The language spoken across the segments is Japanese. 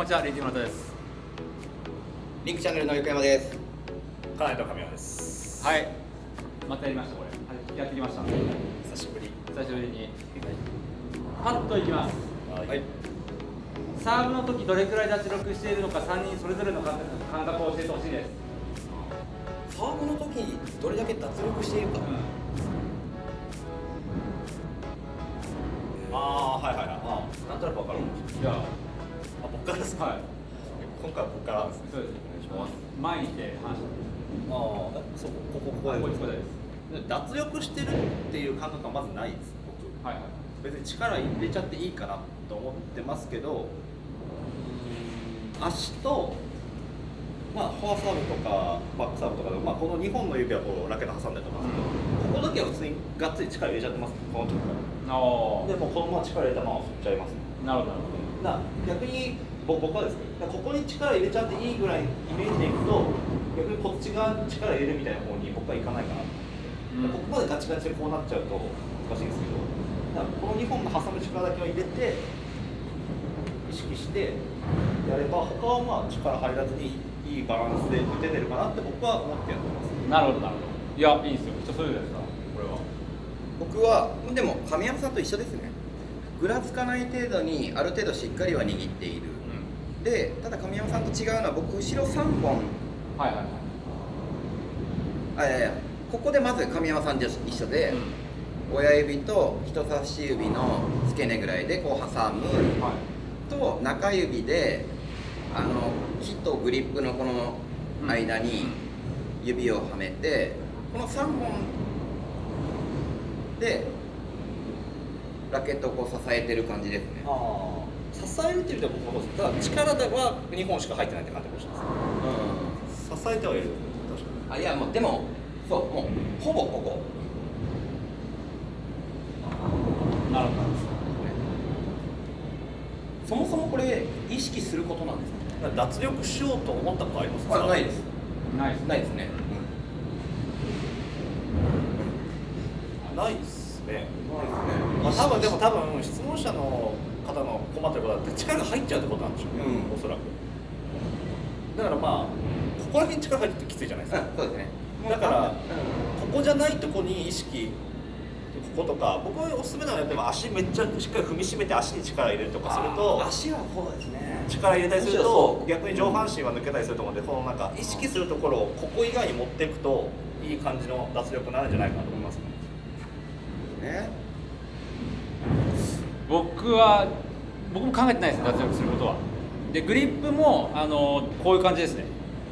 こんにちは、レイティ村田です。 リンクチャンネルの横山です。 金井と神山です。 はい、またやりました、これ。やってきました。 久しぶりに。パッといきます。 はい。 サーブの時どれくらい脱力しているのか、3人それぞれの感覚を教えてほしいです。 サーブの時どれだけ脱力しているか。 はいはいはい。なんとなくわかる。 じゃあ、 僕からですか。 はい。 今回は僕からですね。 そうです。お願いします。前に来て話してそう、ここです。 脱力してるっていう感覚はまずないです。僕。 はいはい。 別に力入れちゃっていいかなと思ってますけど、足とフォアサーブとかバックサーブとかで、この2本の指はこうラケット挟んでると思うんですけど、ここだけは普通にがっつり力入れちゃってますね、この時から。でもうこのまま力入れたまま振っちゃいますね。 なるほど。 逆に僕はですけど、ここに力入れちゃっていいぐらいイメージでいくと、逆にこっち側に力入れるみたいな方に僕はいかないかなと思って、ここまでガチガチでこうなっちゃうと難しいんですけど、この2本の挟む力だけを入れて意識してやれば、他は力入らずにいいバランスで打ててるかなって僕は思ってやってます。 なるほどなるほど。いや、いいんですよ。人それぞれですか、これは。 僕はでも神山さんと一緒ですね。ぐらつかない程度にある程度しっかりは握っている。で、ただ神山さんと違うのは、僕後ろ3本、ここでまず神山さんと一緒で、親指と人差し指の付け根ぐらいでこう挟む、と中指で木とグリップのこの間に指をはめて、この3本でラケットをこう支えてる感じですね。 支えるっていうと僕もただ力は2本しか入ってないって感じがします。支えてはいる。確かに。 いやもうでもそう、もうほぼここ。 なるほど。 そもそもこれ意識することなんですか？ 脱力しようと思ったことありますか？ ないです。ないですね。 ないですね。多分質問者の方の困ってることは力が入っちゃうってことなんでしょうね。おそらく。だからここら辺に力入っててきついじゃないですか。 そうですね。 だからここじゃないとこに意識、こことか、僕はおすすめなのはやっぱ足めっちゃしっかり踏みしめて足に力入れるとかすると、 足はそうですね。 力入れたりすると逆に上半身は抜けたりすると思うので、この意識するところをここ以外に持っていくといい感じの脱力になるんじゃないかなと思いますね。 僕も考えてないですね、脱力することは。で、グリップもこういう感じですね。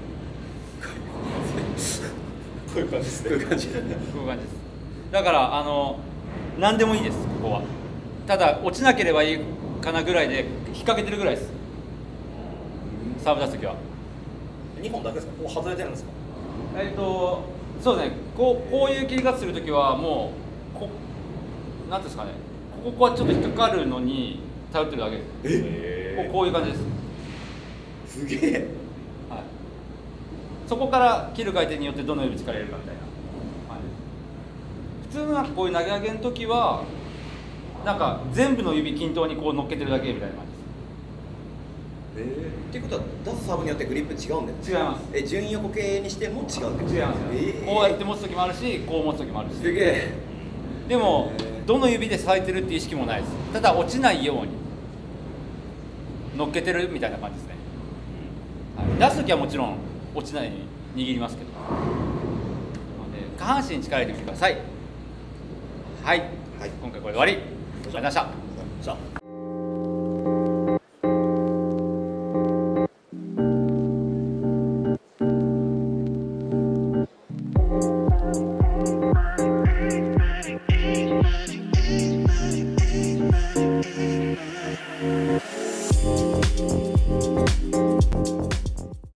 こういう感じですね。こういう感じです。 だから何でもいいです、ここは。ただ落ちなければいいかなぐらいで引っ掛けてるぐらいです。サーブ出すときは。 2本だけですか？こう外れてるんですか？ そうですね。こういう切り方するときはもうなんですかね。ここはちょっと引っかかるのに頼ってるだけです。こういう感じです。 すげえ。 はい。そこから切る回転によってどの指力入れるかみたいな。普通のこういう投げ上げの時は全部の指均等にこう乗っけてるだけみたいな感じです。 っていうことは出すサーブによってグリップ違うんですか？ 違います。 順横系にしても違うんですか？ 違いますよ。こうやって持つ時もあるし、こう持つ時もあるし。 すげえ。 でもどの指で支えてるっていう意識もないです。ただ落ちないように乗っけてるみたいな感じですね。出す時はもちろん落ちないように握りますけど、下半身に力入れてみてください。はい、今回これで終わり。ありがとうございました。